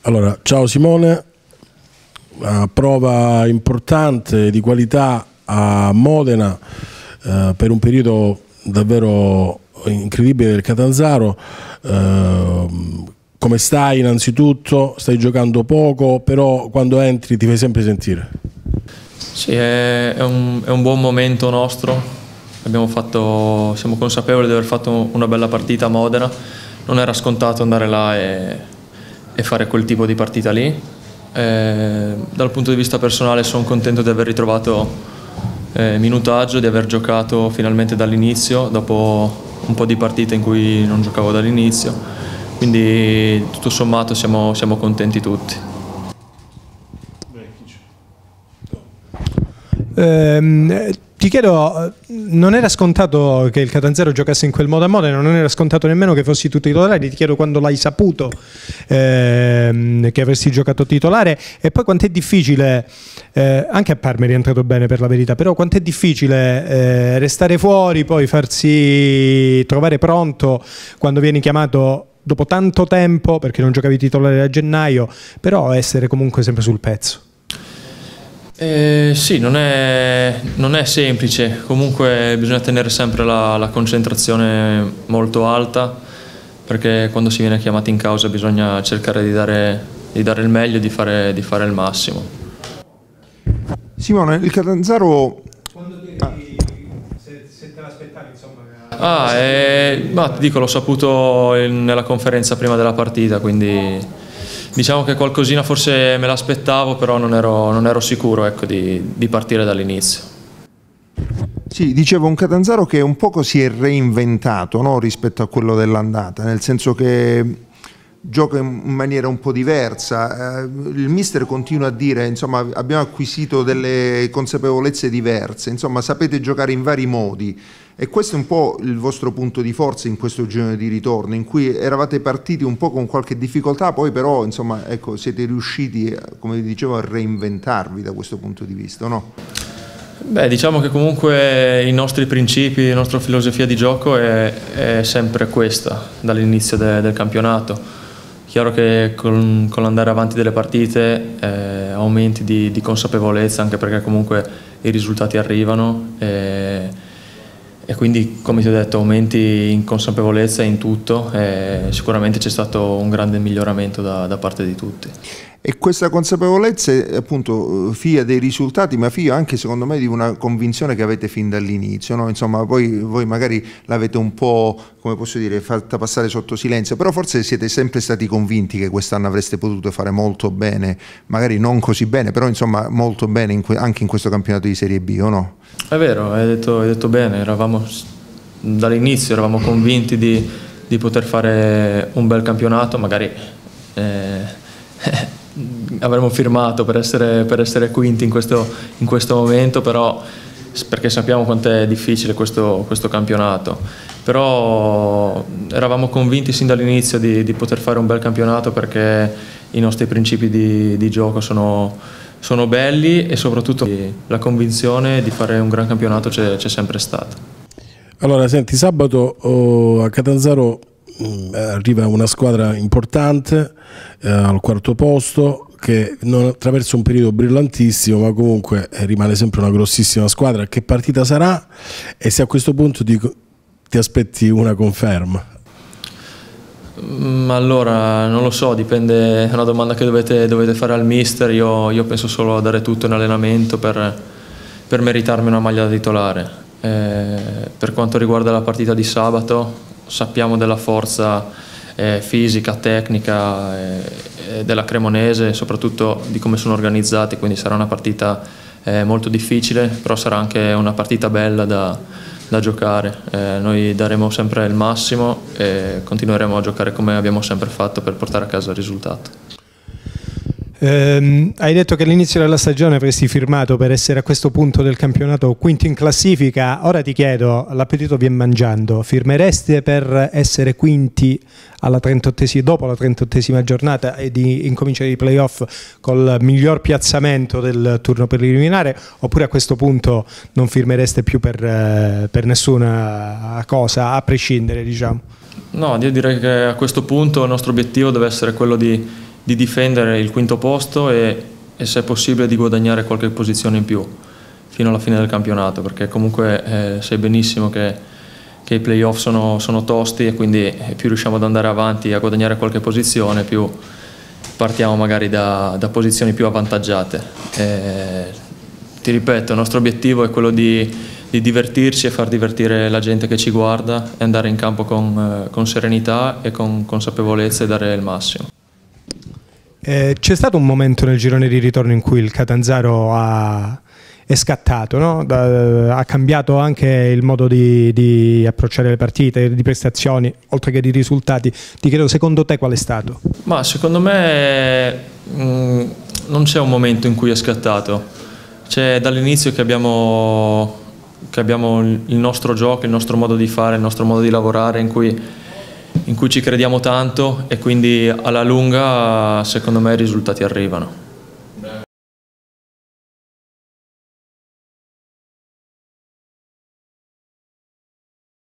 Allora, ciao Simone, prova importante di qualità a Modena per un periodo davvero incredibile del Catanzaro. Come stai innanzitutto? Stai giocando poco, però quando entri ti fai sempre sentire. Sì, è un buon momento nostro. Siamo consapevoli di aver fatto una bella partita a Modena. Non era scontato andare là e fare quel tipo di partita lì. Dal punto di vista personale sono contento di aver ritrovato minutaggio, di aver giocato finalmente dall'inizio dopo un po' di partite in cui non giocavo dall'inizio, quindi tutto sommato siamo contenti tutti. Ti chiedo, non era scontato che il Catanzaro giocasse in quel modo a Modena, non era scontato nemmeno che fossi tu titolare, ti chiedo quando l'hai saputo che avresti giocato titolare, e poi quanto è difficile, anche a Parma è rientrato bene per la verità, però quanto è difficile restare fuori, poi farsi trovare pronto quando vieni chiamato dopo tanto tempo, perché non giocavi titolare a gennaio, però essere comunque sempre sul pezzo. Sì, non è semplice, comunque bisogna tenere sempre la concentrazione molto alta, perché quando si viene chiamati in causa bisogna cercare di dare il meglio e di fare il massimo. Simone, il Catanzaro... Quando se te l'aspettavi, insomma... Ma ti dico, l'ho saputo nella conferenza prima della partita, quindi... Diciamo che qualcosina forse me l'aspettavo, però non ero sicuro, ecco, di partire dall'inizio. Sì, dicevo, un Catanzaro che un poco si è reinventato, no, rispetto a quello dell'andata, nel senso che gioca in maniera un po' diversa. Il mister continua a dire, insomma, abbiamo acquisito delle consapevolezze diverse, insomma, sapete giocare in vari modi. E questo è un po' il vostro punto di forza in questo girone di ritorno, in cui eravate partiti un po' con qualche difficoltà, poi però, insomma, ecco, siete riusciti, come dicevo, a reinventarvi da questo punto di vista, no? Beh, diciamo che comunque i nostri principi, la nostra filosofia di gioco è sempre questa, dall'inizio del campionato. Chiaro che con l'andare avanti delle partite aumenti di consapevolezza, anche perché comunque i risultati arrivano. E quindi, come ti ho detto, aumenti in consapevolezza in tutto, e sicuramente c'è stato un grande miglioramento da parte di tutti. E questa consapevolezza è appunto figlia dei risultati, ma figlia anche, secondo me, di una convinzione che avete fin dall'inizio, no? Insomma, poi voi magari l'avete un po', come posso dire, fatta passare sotto silenzio, però forse siete sempre stati convinti che quest'anno avreste potuto fare molto bene, magari non così bene, però insomma molto bene anche in questo campionato di Serie B, o no? È vero, hai detto bene, dall'inizio eravamo convinti di poter fare un bel campionato, magari avremmo firmato per essere quinti in questo momento, però perché sappiamo quanto è difficile questo campionato, però eravamo convinti sin dall'inizio di poter fare un bel campionato, perché i nostri principi di gioco sono belli, e soprattutto la convinzione di fare un gran campionato c'è sempre stata. Allora, senti, sabato a Catanzaro arriva una squadra importante al quarto posto, che non attraversa un periodo brillantissimo, ma comunque rimane sempre una grossissima squadra. Che partita sarà, e se a questo punto ti aspetti una conferma? Allora, non lo so, dipende, è una domanda che dovete fare al mister. Io penso solo a dare tutto in allenamento per meritarmi una maglia da titolare. Per quanto riguarda la partita di sabato, sappiamo della forza fisica, tecnica della Cremonese, soprattutto di come sono organizzati, quindi sarà una partita molto difficile, però sarà anche una partita bella da giocare. Noi daremo sempre il massimo e continueremo a giocare come abbiamo sempre fatto per portare a casa il risultato. Hai detto che all'inizio della stagione avresti firmato per essere a questo punto del campionato quinto in classifica. Ora ti chiedo, l'appetito viene mangiando, firmereste per essere quinti dopo la 38esima giornata e di incominciare i playoff col miglior piazzamento del turno preliminare, oppure a questo punto non firmereste più per nessuna cosa, a prescindere, diciamo? No, io direi che a questo punto il nostro obiettivo deve essere quello di difendere il quinto posto e se è possibile di guadagnare qualche posizione in più fino alla fine del campionato, perché comunque sai benissimo che i playoff sono tosti e quindi più riusciamo ad andare avanti e a guadagnare qualche posizione, più partiamo magari da posizioni più avvantaggiate. Ti ripeto, il nostro obiettivo è quello di divertirci e far divertire la gente che ci guarda e andare in campo con serenità e con consapevolezza e dare il massimo. C'è stato un momento nel girone di ritorno in cui il Catanzaro è scattato, no? Ha cambiato anche il modo di approcciare le partite, di prestazioni, oltre che di risultati. Ti chiedo, secondo te qual è stato? Ma secondo me non c'è un momento in cui è scattato. C'è dall'inizio che abbiamo il nostro gioco, il nostro modo di fare, il nostro modo di lavorare in cui ci crediamo tanto e quindi alla lunga secondo me i risultati arrivano.